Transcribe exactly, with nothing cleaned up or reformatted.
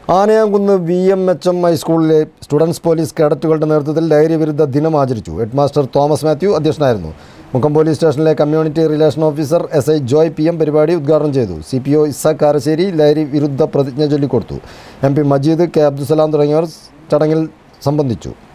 Anayamkunnu V M H M ഹൈസ്കൂളിലെ students police കേഡറ്റുകളുടെ നേതൃത്വത്തിൽ ലഹരി വിരുദ്ധ ദിനം ആചരിച്ചു. ഹെഡ് മാസ്റ്റർ തോമസ് മാത്യു അധ്യക്ഷനായിരുന്നു. മുക്കം പോലീസ് സ്റ്റേഷനിലെ community relation officer S I Joy P M പരിപാടി ഉദ്ഘാടനം ചെയ്തു. C P O Ishaq Karassery ലഹരി വിരുദ്ധ പ്രതിജ്ഞ ചൊല്ലിക്കൊടുത്തു. M P Majeed, K Abdussalam തുടങ്ങിയവർ ചടങ്ങിൽ സംബന്ധിച്ചു.